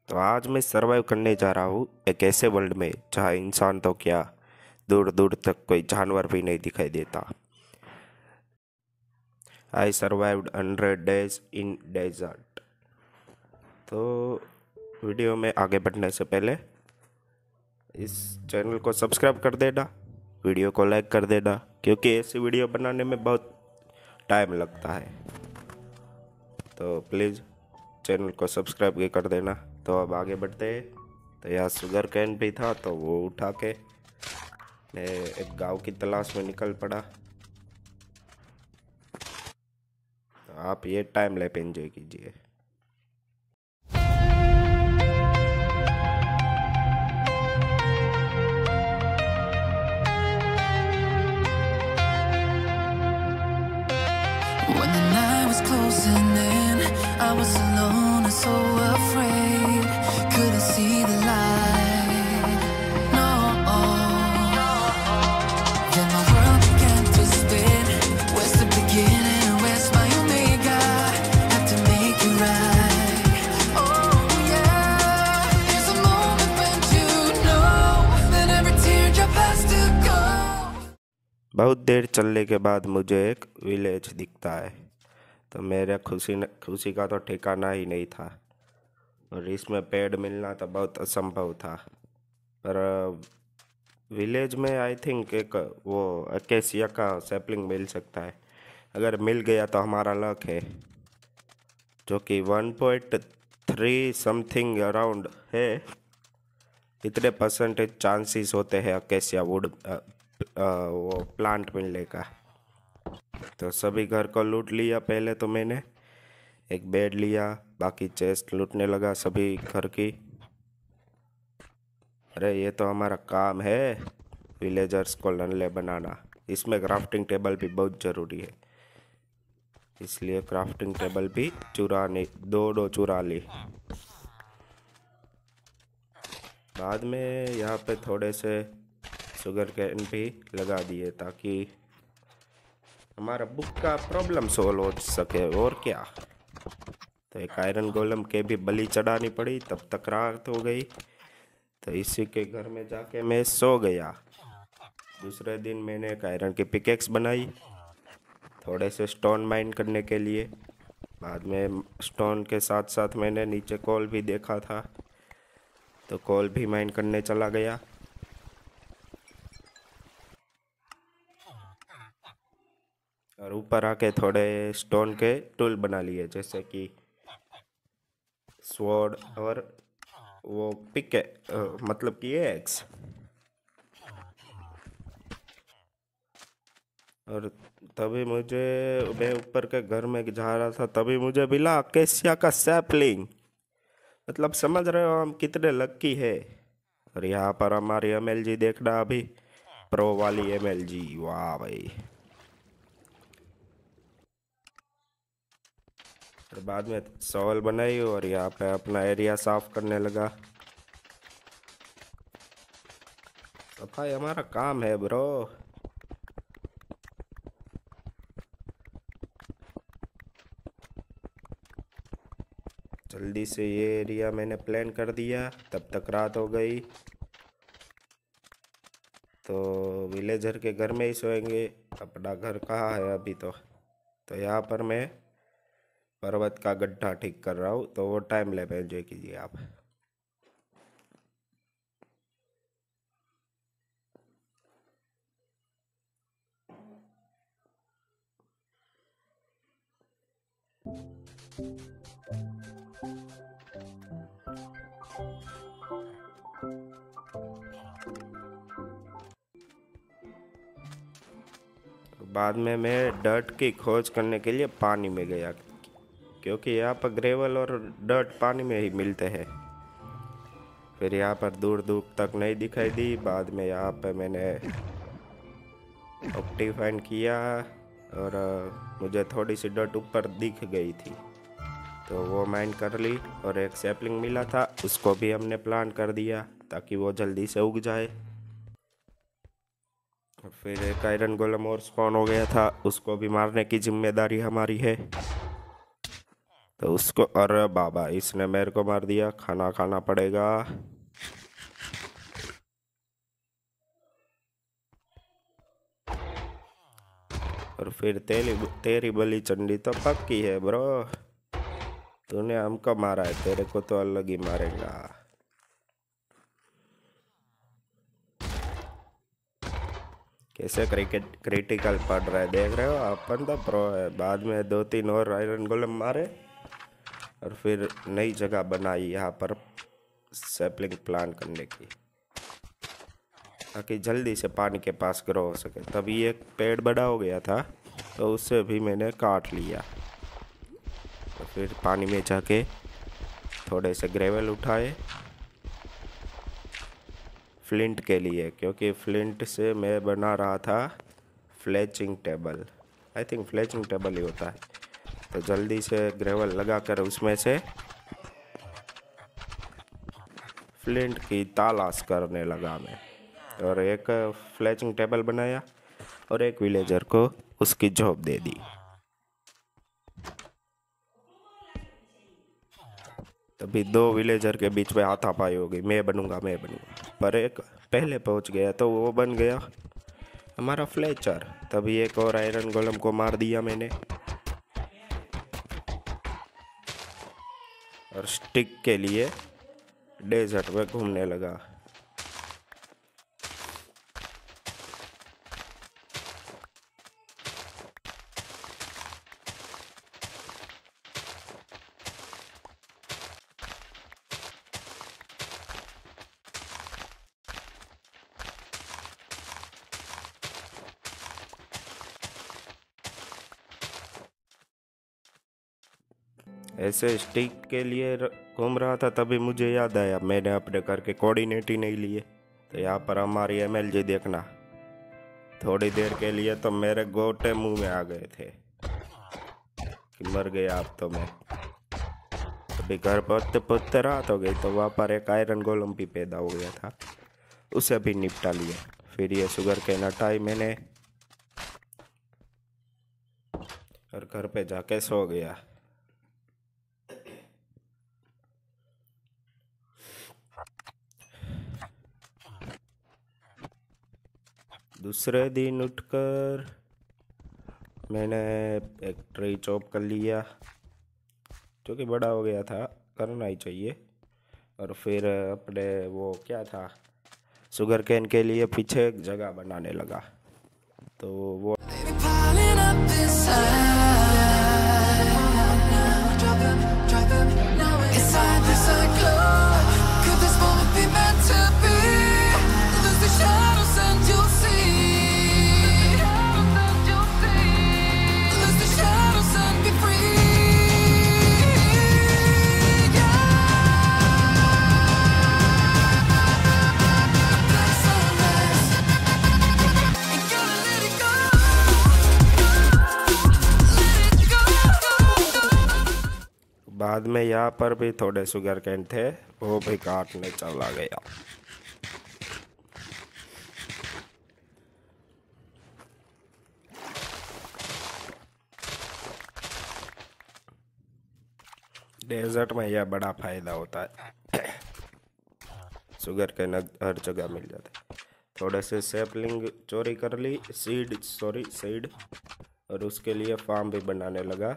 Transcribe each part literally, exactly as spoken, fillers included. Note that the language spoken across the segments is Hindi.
तो आज मैं सरवाइव करने जा रहा हूँ एक ऐसे वर्ल्ड में जहाँ इंसान तो क्या, दूर दूर तक कोई जानवर भी नहीं दिखाई देता। I survived hundred days in desert. तो वीडियो में आगे बढ़ने से पहले इस चैनल को सब्सक्राइब कर देना, वीडियो को लाइक कर देना, क्योंकि ऐसी वीडियो बनाने में बहुत टाइम लगता है। तो प्लीज़ चैनल को सब्सक्राइब भी कर देना। तो अब आगे बढ़ते हैं। तो यहाँ शुगर कैन भी था, तो वो उठा के मैं एक गांव की तलाश में निकल पड़ा। तो आप ये टाइम लैप एंजॉय कीजिए। When the night was closing in, I was alone and so afraid. Couldn't see the light, no. Then my world began to spin. Where's the beginning and where's my omega? Have to make it right. Oh yeah, there's a moment when you know that every teardrop has to go. बहुत देर चलने के बाद मुझे एक विलेज दिखता है। तो मेरे खुशी न, खुशी का तो ठिकाना ही नहीं था, और इसमें पेड़ मिलना तो बहुत असंभव था। पर विलेज में आई थिंक एक वो अकेसिया का सैपलिंग मिल सकता है। अगर मिल गया तो हमारा लक है, जो कि one point three something around है। इतने परसेंटेज चांसेस होते हैं अकेसिया वुड वो प्लांट मिलने का। तो सभी घर को लूट लिया। पहले तो मैंने एक बेड लिया, बाकी चेस्ट लूटने लगा सभी घर की। अरे ये तो हमारा काम है, विलेजर्स को नल्ले बनाना। इसमें क्राफ्टिंग टेबल भी बहुत ज़रूरी है, इसलिए क्राफ्टिंग टेबल भी चुरा नहीं, दो दो चुरा ली। बाद में यहाँ पे थोड़े से शुगर कैन भी लगा दिए ताकि हमारा बुक का प्रॉब्लम सोल्व हो सके, और क्या। तो एक आयरन गोलम के भी बलि चढ़ानी पड़ी, तब तक रात हो गई। तो इसी के घर में जाके मैं सो गया। दूसरे दिन मैंने एक आयरन की पिकेक्स बनाई, थोड़े से स्टोन माइन करने के लिए। बाद में स्टोन के साथ साथ मैंने नीचे कोल भी देखा था, तो कोल भी माइन करने चला गया। और ऊपर आके थोड़े स्टोन के टूल बना लिए, जैसे कि स्वॉर्ड और वो पिक, मतलब कि एक्स। और तभी मुझे, मैं ऊपर के घर में जा रहा था, तभी मुझे मिला अकेसिया का सैपलिंग। मतलब समझ रहे हो हम कितने लक्की है। और यहाँ पर हमारी एम एल जी देखना, अभी प्रो वाली एम एल जी, वाह भाई। और बाद में सॉल बनाई और यहाँ पे अपना एरिया साफ करने लगा। सफाई हमारा काम है ब्रो। जल्दी से ये एरिया मैंने प्लान कर दिया, तब तक रात हो गई। तो विलेजर के घर में ही सोएंगे, अपना घर कहाँ है अभी। तो तो यहाँ पर मैं पर्वत का गड्ढा ठीक कर रहा हूँ, तो वो टाइम ले एंजॉय कीजिए आप। बाद में मैं डर्ट की खोज करने के लिए पानी में गया, क्योंकि यहाँ पर ग्रेवल और डर्ट पानी में ही मिलते हैं। फिर यहाँ पर दूर दूर तक नहीं दिखाई दी। बाद में यहाँ पे मैंने ऑप्टी फाइंड किया, और मुझे थोड़ी सी डर्ट ऊपर दिख गई थी, तो वो माइन कर ली। और एक सैपलिंग मिला था, उसको भी हमने प्लांट कर दिया ताकि वो जल्दी से उग जाए। और फिर एक आयरन गोलम और स्पॉन हो गया था, उसको भी मारने की जिम्मेदारी हमारी है। तो उसको, अरे बाबा इसने मेरे को मार दिया, खाना खाना पड़ेगा। और फिर तेरी तेरी बली चंडी तो पक्की है ब्रो। तूने हमको मारा है, तेरे को तो अलग ही मारेगा। कैसे क्रिकेट क्रिटिकल पड़ रहा है देख रहे हो, अपन तो प्रो है। बाद में दो तीन और आयरन गोलम मारे और फिर नई जगह बनाई यहाँ पर सैपलिंग प्लांट करने की, ताकि जल्दी से पानी के पास ग्रो हो सके। तभी एक पेड़ बड़ा हो गया था तो उससे भी मैंने काट लिया। तो फिर पानी में जाके थोड़े से ग्रेवल उठाए फ्लिंट के लिए, क्योंकि फ्लिंट से मैं बना रहा था fletching table. I think fletching table ही होता है। तो जल्दी से ग्रेवल लगाकर उसमें से फ्लिंट की तलाश करने लगा मैं, और एक फ्लेचिंग टेबल बनाया और एक विलेजर को उसकी जॉब दे दी। तभी दो विलेजर के बीच में हाथापाई हो गई, मैं बनूंगा मैं बनूंगा, पर एक पहले पहुंच गया तो वो बन गया हमारा फ्लेचर। तभी एक और आयरन गोलम को मार दिया मैंने, और स्टिक के लिए डेजर्ट में घूमने लगा। ऐसे स्टिक के लिए घूम रहा था, तभी मुझे याद आया मैंने अपने घर के कोऑर्डिनेट ही नहीं लिए। तो यहाँ पर हमारी एमएलजी देखना, थोड़ी देर के लिए तो मेरे गोटे मुंह में आ गए थे कि मर गया अब तो मैं। अभी घर पहुँचते पहुँचते रात हो गई, तो वहाँ पर एक आयरन गोलम भी पैदा हो गया था, उसे भी निपटा लिया। फिर ये शुगर केन हटाई मैंने और घर पे जाके सो गया। दूसरे दिन उठकर मैंने एक ट्री चॉप कर लिया, जो कि बड़ा हो गया था, करना ही चाहिए। और फिर अपने वो क्या था, शुगर केन के लिए पीछे एक जगह बनाने लगा। तो वो Baby, piling up inside. Drop him, drop him, now inside the cyclone. Could this moment be meant to be? Lose the shadows and you'll see. Lose the shadows and be free. Black sunrise. Ain't gonna let it go. बाद में यहाँ पर भी थोड़े शुगर केन थे, वो भी काटने चला गया। डेजर्ट में यह बड़ा फायदा होता है, शुगर केन हर जगह मिल जाता है। थोड़े से सैपलिंग चोरी कर ली, सीड सॉरी सीड, और उसके लिए फार्म भी बनाने लगा।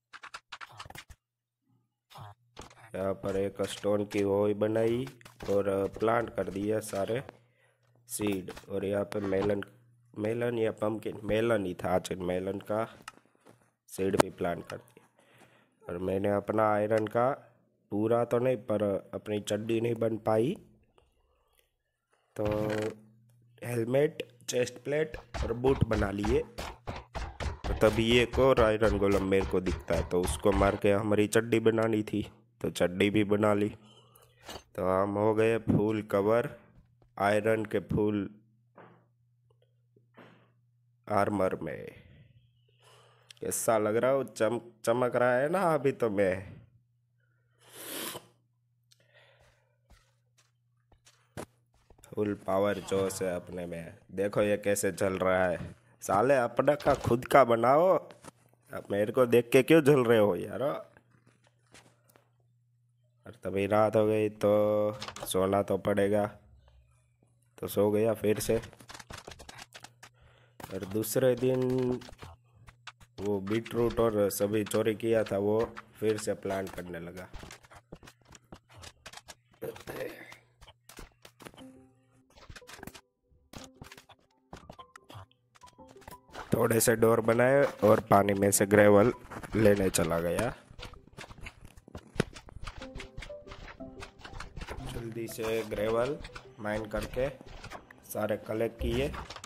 यहाँ पर एक स्टोन की वो ही बनाई और प्लांट कर दिया सारे सीड। और यहाँ पे मेलन मेलन या पम्पकिन, मेलन ही था, आज मेलन का सीड भी प्लांट कर दिया। और मैंने अपना आयरन का पूरा तो नहीं, पर अपनी चड्डी नहीं बन पाई, तो हेलमेट, चेस्ट प्लेट और बूट बना लिए। तो तभी एक और आयरन गोलम मेरे को दिखता है, तो उसको मार के हमारी चड्डी बनानी थी, तो चड्डी भी बना ली। तो हम हो गए फुल कवर आयरन के फुल आर्मर में। कैसा लग रहा हो, चम चमक रहा है ना अभी तो मैं। फुल पावर जोश है अपने में। देखो ये कैसे चल रहा है। साले अपना का खुद का बनाओ, अब मेरे को देख के क्यों जल रहे हो यार। तभी रात हो गई तो सोना तो पड़ेगा, तो सो गया फिर से। और दूसरे दिन वो बीट रूट और सभी चोरी किया था वो फिर से प्लान करने लगा। थोड़े से डोर बनाए और पानी में से ग्रेवल लेने चला गया। जल्दी से ग्रेवल माइन करके सारे कलेक्ट किए।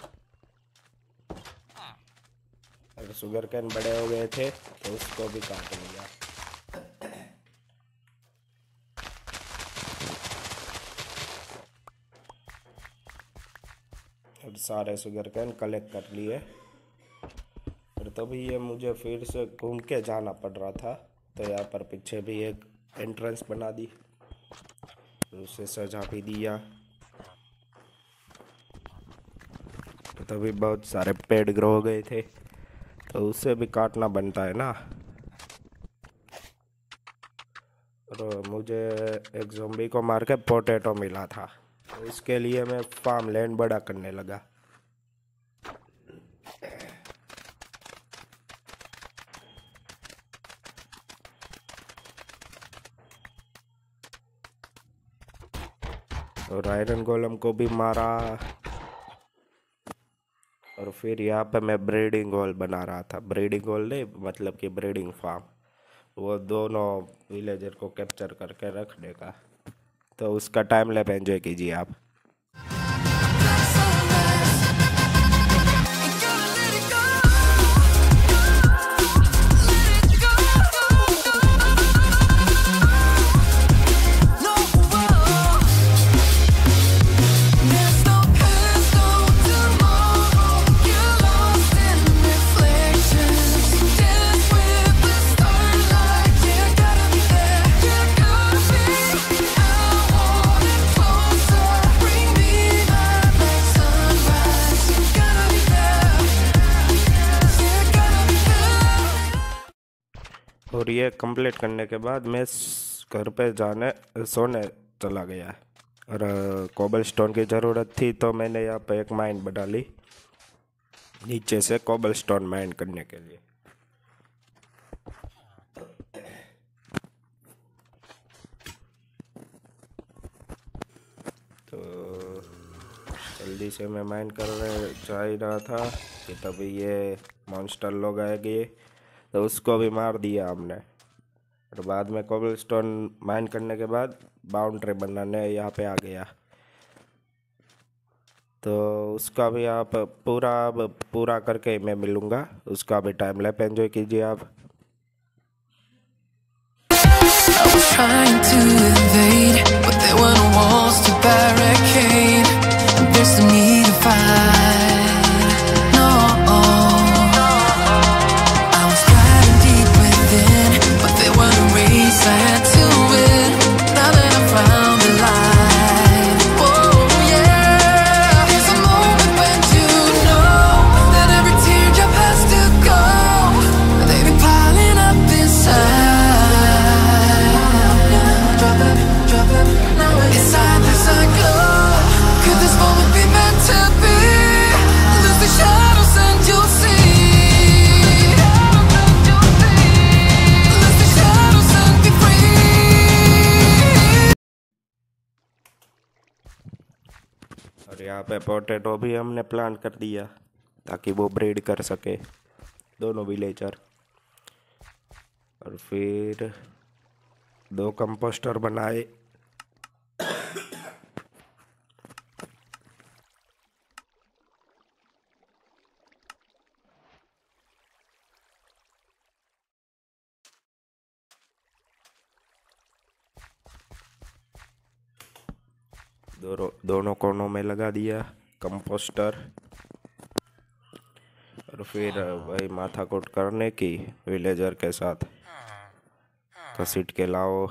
और शुगर कैन बड़े हो गए थे तो उसको भी काट लिया। और सारे शुगर कैन कलेक्ट कर लिए। और तभी ये मुझे फिर से घूम के जाना पड़ रहा था, तो यहाँ पर पीछे भी एक एंट्रेंस बना दी, उसे सजा भी दिया। तो तभी बहुत सारे पेड़ ग्रो हो गए थे, तो उसे भी काटना बनता है ना। और मुझे एक ज़ॉम्बी को मार के पोटैटो मिला था, तो इसके लिए मैं फार्म लैंड बड़ा करने लगा। और आयरन गोलम को भी मारा। और फिर यहाँ पे मैं ब्रीडिंग हॉल बना रहा था। ब्रीडिंग हॉल नहीं, मतलब कि ब्रीडिंग फार्म, वो दोनों विलेजर को कैप्चर करके रखने का। तो उसका टाइम लैप एंजॉय कीजिए आप। और ये कंप्लीट करने के बाद मैं स- घर पे जाने सोने चला गया। और कोबल स्टोन की ज़रूरत थी, तो मैंने यहाँ पे एक माइन बना ली नीचे से कोबल स्टोन माइन करने के लिए। तो जल्दी से मैं माइन कर रहे जा ही रहा था कि तभी ये मॉन्स्टर लोग आ गए, तो उसको भी मार दिया हमने। और बाद में कोबल स्टोन माइन करने के बाद बाउंड्री बनाने यहाँ पे आ गया, तो उसका भी आप पूरा अब पूरा करके मैं मिलूँगा। उसका भी टाइम लैप एंजॉय कीजिए आप। I was trying to invade, but there were no walls to barricade. There's no need to fight. No, I was driving deep within, but there were no race I had to win. Now that I found the light, oh yeah. There's a moment when you know that every teardrop has to go. They've been piling up inside. Inside there's a glow. Could this moment be meant to be? Lose the shadows and you'll see. Lose the shadows and be free. और यहाँ पे पोटैटो भी हमने प्लांट कर दिया ताकि वो ब्रीड कर सके दोनों विलेजर। और फिर दो कंपोस्टर बनाए। दोनों दोनों कोनों में लगा दिया कंपोस्टर। और फिर वही माथाकूट करने की विलेजर के साथ, घसीट के लाओ।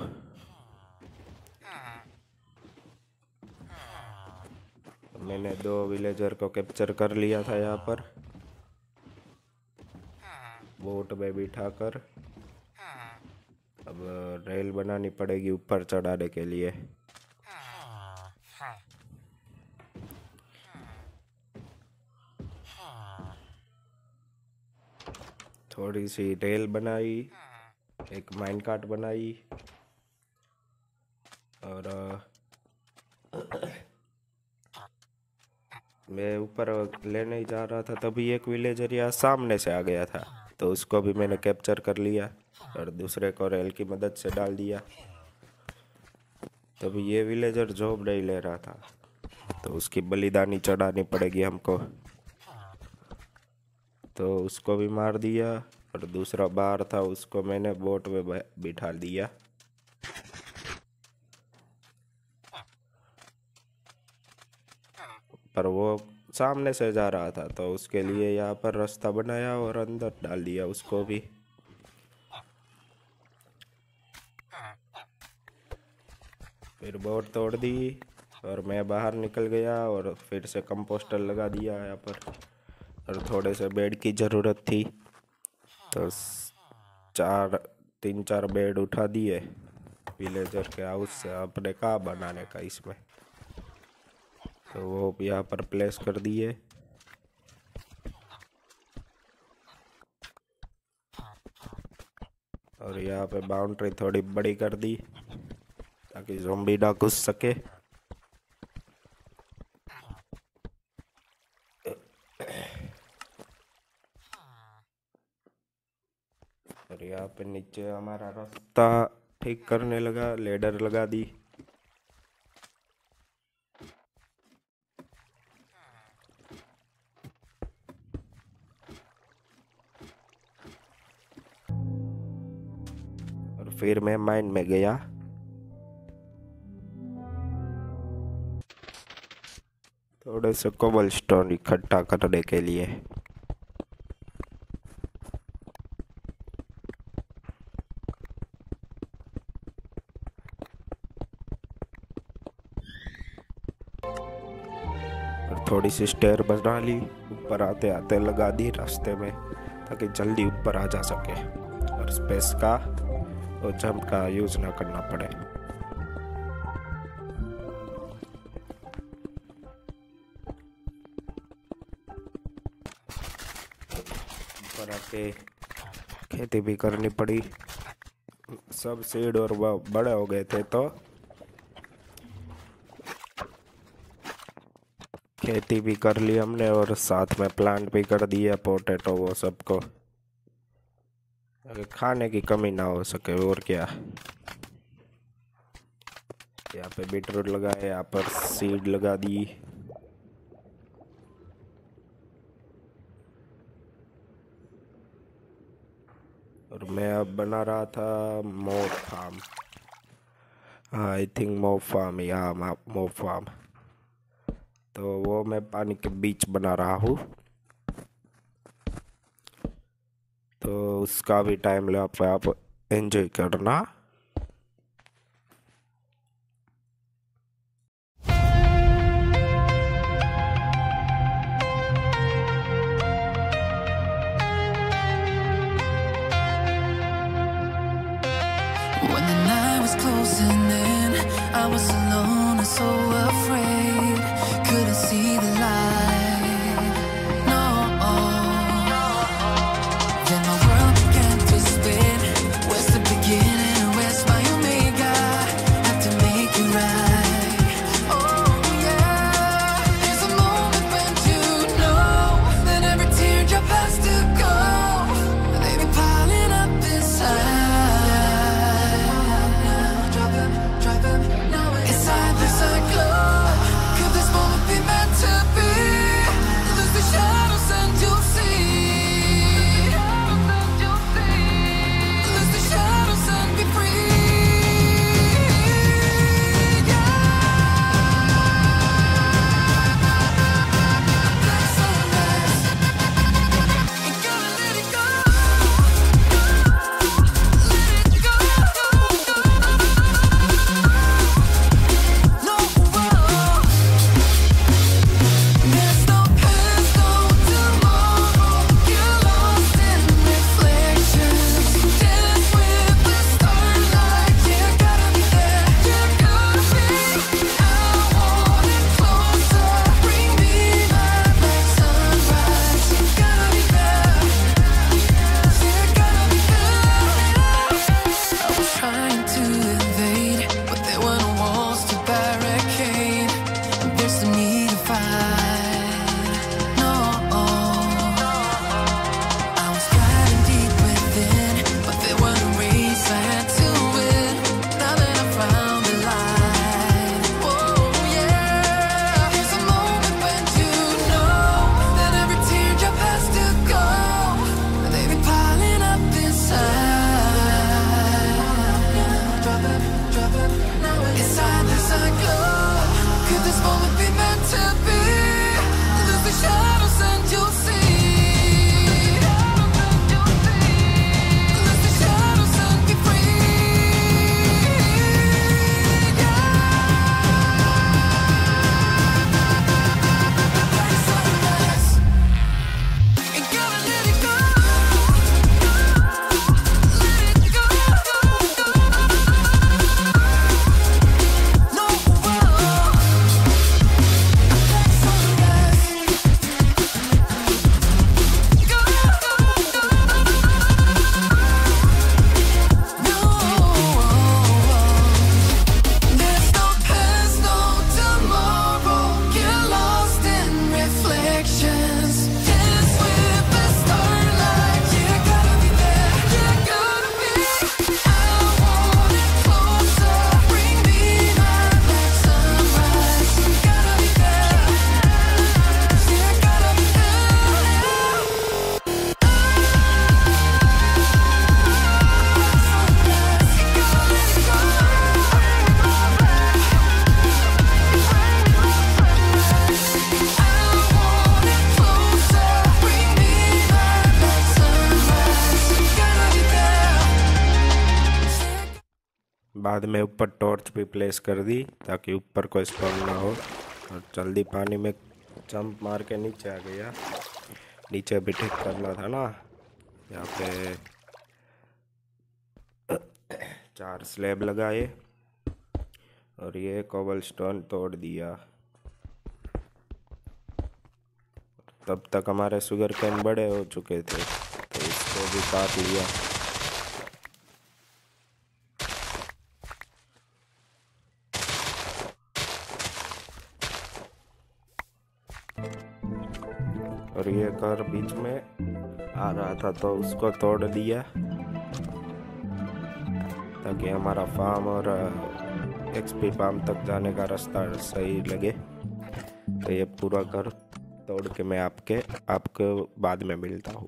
मैंने दो विलेजर को कैप्चर कर लिया था यहाँ पर बोट में बिठाकर। अब अब रेल बनानी पड़ेगी ऊपर चढ़ाने के लिए। थोड़ी सी रेल बनाई, एक माइन कार्ट बनाई और मैं ऊपर लेने ही जा रहा था तभी एक विलेजर यहाँ सामने से आ गया था, तो उसको भी मैंने कैप्चर कर लिया और दूसरे को रेल की मदद से डाल दिया। तभी ये विलेजर जॉब नहीं ले रहा था, तो उसकी बलिदानी चढ़ानी पड़ेगी हमको, तो उसको भी मार दिया और दूसरा बाहर था उसको मैंने बोट में बिठा दिया। पर वो सामने से जा रहा था तो उसके लिए यहाँ पर रास्ता बनाया और अंदर डाल दिया उसको भी। फिर बोट तोड़ दी और मैं बाहर निकल गया और फिर से कंपोस्टर लगा दिया यहाँ पर। और थोड़े से बेड की ज़रूरत थी तो चार तीन चार बेड उठा दिए विलेजर के हाउस से। अपने कहाँ बनाने का इसमें, तो वो यहाँ पर प्लेस कर दिए। और यहाँ पे बाउंड्री थोड़ी बड़ी कर दी ताकि ज़ॉम्बी ना घुस सके। और यहाँ पे नीचे हमारा रास्ता ठीक करने लगा, लेडर लगा दी। और फिर मैं माइन में गया। थोड़े से कोबल स्टोन इकट्ठा करने के लिए। और थोड़ी सी स्टेयर बना ली, ऊपर आते आते लगा दी रास्ते में ताकि जल्दी ऊपर आ जा सके और स्पेस का और जंप का यूज ना करना पड़े। ऊपर आके खेती भी करनी पड़ी। सब सीड और बड़े हो गए थे तो खेती भी कर ली हमने और साथ में प्लांट भी कर दिया, पोटैटो वो सबको, अगर खाने की कमी ना हो सके। और क्या, यहाँ पे बीटरूट लगाए, यहाँ पर सीड लगा दी। और मैं अब बना रहा था more farm, I think more farm, या मोर फार्म। तो वो मैं पानी के बीच बना रहा हूँ, तो उसका भी टाइम ले आप आप एंजॉय करना। When the night was closing in, I was alone and so afraid. Couldn't see the light, no. Then my world began to spin. Where's the beginning and where's my omega? Had to make it right. Oh yeah, there's a moment when you know that every teardrop has to go. They be piling up inside. Inside this glow, could this moment be meant to be? बाद में ऊपर टॉर्च भी प्लेस कर दी ताकि ऊपर कोई स्पॉन ना हो, और जल्दी पानी में जंप मार के नीचे आ गया। नीचे भी ठीक करना था ना। यहाँ पे चार स्लैब लगाए और ये कोबलस्टोन तोड़ दिया। तब तक हमारे शुगर केन बड़े हो चुके थे तो इसको भी काट लिया। और ये घर बीच में आ रहा था तो उसको तोड़ दिया ताकि हमारा फार्म और एक्सपी फार्म तक जाने का रास्ता सही लगे। तो ये पूरा घर तोड़ के मैं आपके आपको बाद में मिलता हूँ।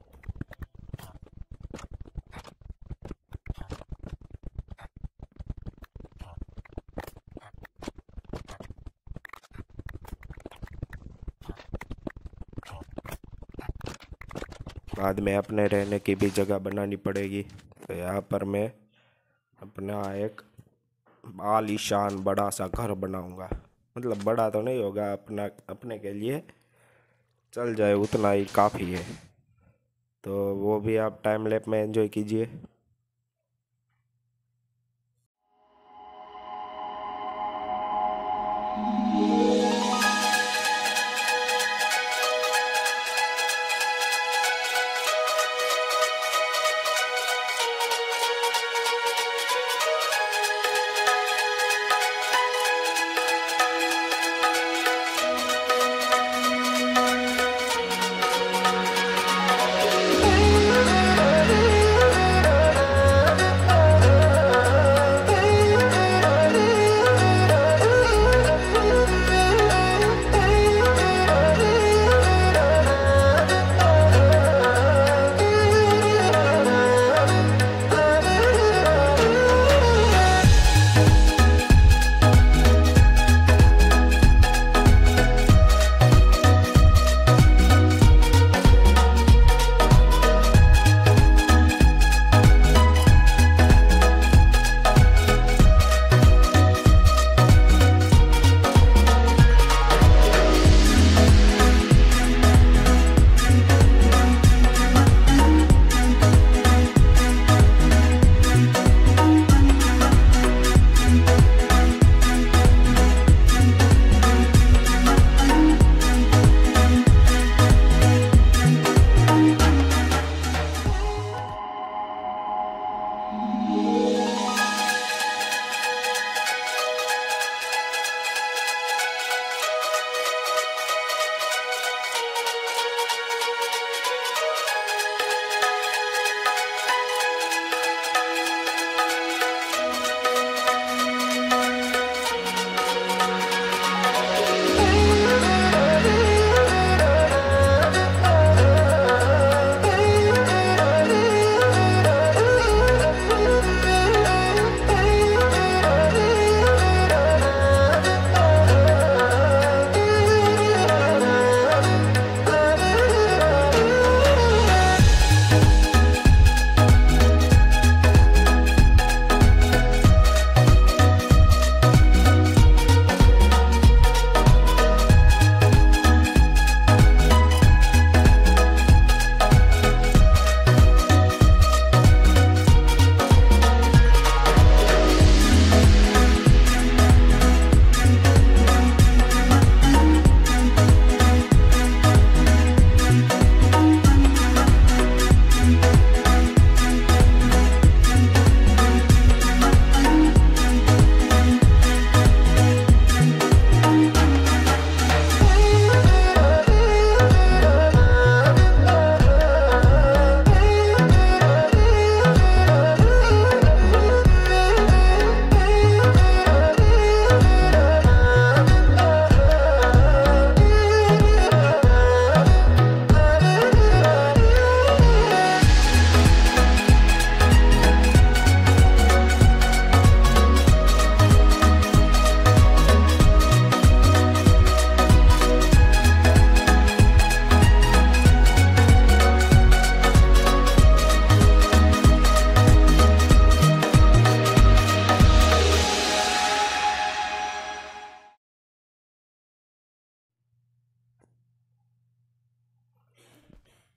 बाद में अपने रहने की भी जगह बनानी पड़ेगी। तो यहाँ पर मैं अपना एक आलीशान बड़ा सा घर बनाऊंगा। मतलब बड़ा तो नहीं होगा, अपना अपने के लिए चल जाए उतना ही काफ़ी है। तो वो भी आप टाइम लैप में एंजॉय कीजिए।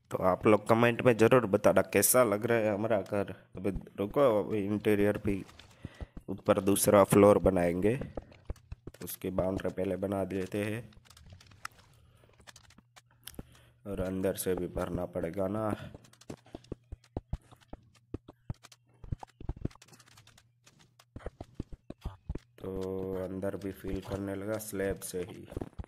तो आप लोग कमेंट में ज़रूर बताना कैसा लग रहा है हमारा घर। अभी रुको, अभी इंटीरियर भी ऊपर दूसरा फ्लोर बनाएंगे, तो उसकी बाउंड्री पहले बना देते हैं, और अंदर से भी भरना पड़ेगा ना। तो अंदर भी फील करने लगा स्लैब से ही।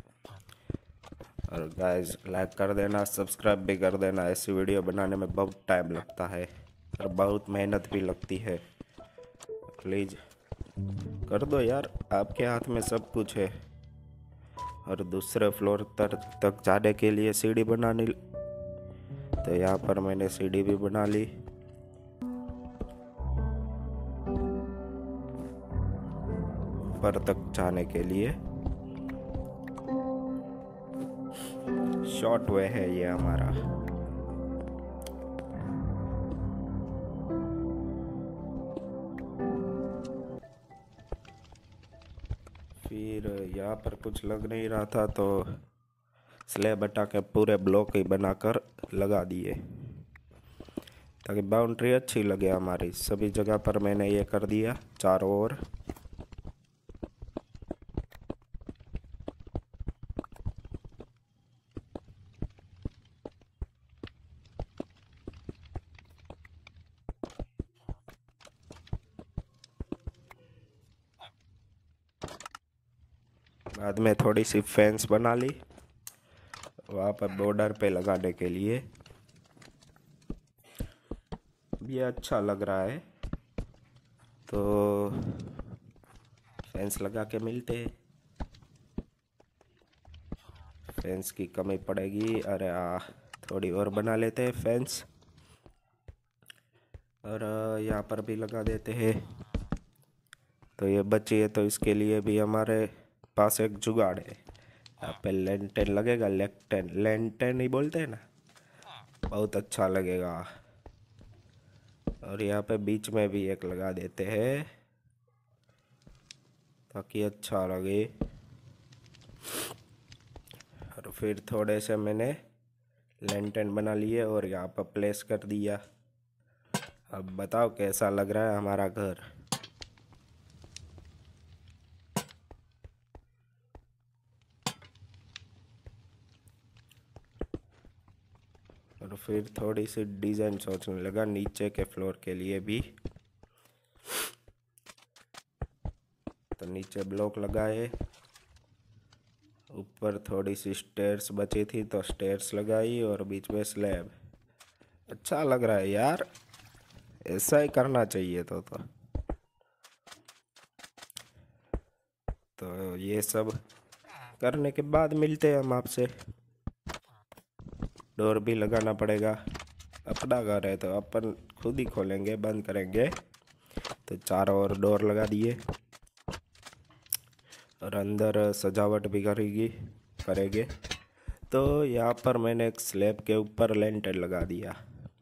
और गाइस लाइक कर देना, सब्सक्राइब भी कर देना। ऐसी वीडियो बनाने में बहुत टाइम लगता है और बहुत मेहनत भी लगती है। प्लीज़ कर दो यार, आपके हाथ में सब कुछ है। और दूसरे फ्लोर तक तक जाने के लिए सीढ़ी बनानी, तो यहाँ पर मैंने सीढ़ी भी बना ली। ऊपर तक जाने के लिए शॉर्ट वे है ये हमारा। फिर यहाँ पर कुछ लग नहीं रहा था, तो स्लैब हटा के पूरे ब्लॉक ही बनाकर लगा दिए, ताकि बाउंड्री अच्छी लगे हमारी। सभी जगह पर मैंने ये कर दिया चारों ओर। बाद में थोड़ी सी फेंस बना ली वहाँ पर बॉर्डर पे लगाने के लिए। ये अच्छा लग रहा है, तो फेंस लगा के मिलते हैं। फेंस की कमी पड़ेगी, अरे आ थोड़ी और बना लेते हैं फेंस, और यहाँ पर भी लगा देते हैं। तो ये बची है, तो इसके लिए भी हमारे पास एक जुगाड़ है। यहाँ पे लेंटेन लगेगा, लेंटेन लेंटेन ही बोलते हैं ना, बहुत अच्छा लगेगा। और यहाँ पे बीच में भी एक लगा देते हैं, ताकि अच्छा लगे। और फिर थोड़े से मैंने लेंटेन बना लिए और यहाँ पर प्लेस कर दिया। अब बताओ कैसा लग रहा है हमारा घर। और फिर थोड़ी सी डिज़ाइन सोचने लगा नीचे के फ्लोर के लिए भी। तो नीचे ब्लॉक लगाए, ऊपर थोड़ी सी स्टेयर्स बची थी तो स्टेयर्स लगाई, और बीच में स्लैब। अच्छा लग रहा है यार, ऐसा ही करना चाहिए। तो तो, तो ये सब करने के बाद मिलते हैं हम आपसे। डोर भी लगाना पड़ेगा, अपना घर है तो अपन खुद ही खोलेंगे बंद करेंगे। तो चारों ओर डोर लगा दिए, और अंदर सजावट भी करेगी करेंगे। तो यहाँ पर मैंने एक स्लैब के ऊपर लेंटर लगा दिया।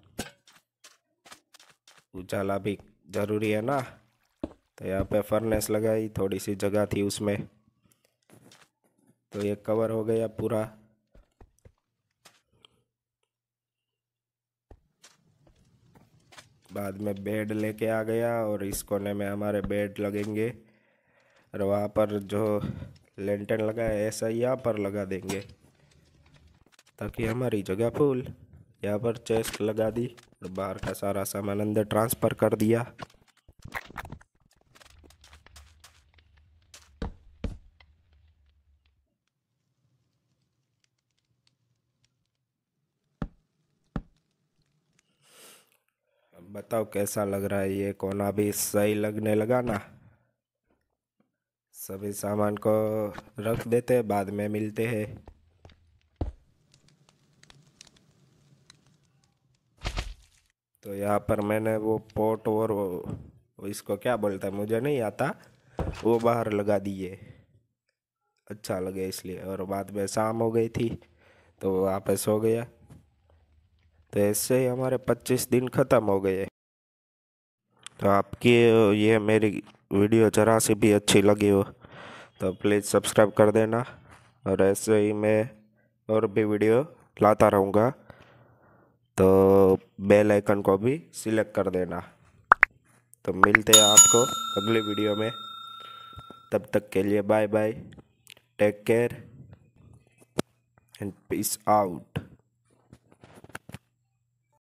उजाला भी ज़रूरी है ना, तो यहाँ पे फर्नेस लगाई, थोड़ी सी जगह थी उसमें, तो ये कवर हो गया पूरा। बाद में बेड लेके आ गया, और इस कोने में हमारे बेड लगेंगे। और वहाँ पर जो लेंटर लगा है ऐसा ही यहाँ पर लगा देंगे, ताकि हमारी जगह फुल। यहाँ पर चेस्ट लगा दी, और बाहर का सारा सामान अंदर ट्रांसफ़र कर दिया। अब बताओ कैसा लग रहा है। ये कोना भी सही लगने लगा ना। सभी सामान को रख देते हैं, बाद में मिलते हैं। तो यहाँ पर मैंने वो पोट और वो, वो इसको क्या बोलता है मुझे नहीं आता, वो बाहर लगा दिए, अच्छा लगे इसलिए। और बाद में शाम हो गई थी तो वापस हो गया। तो ऐसे ही हमारे पच्चीस दिन ख़त्म हो गए। तो आपकी ये मेरी वीडियो ज़रा सी भी अच्छी लगी हो तो प्लीज़ सब्सक्राइब कर देना, और ऐसे ही मैं और भी वीडियो लाता रहूँगा। तो बेल आइकन को भी सिलेक्ट कर देना। तो मिलते हैं आपको अगली वीडियो में, तब तक के लिए bye bye, take care and peace out.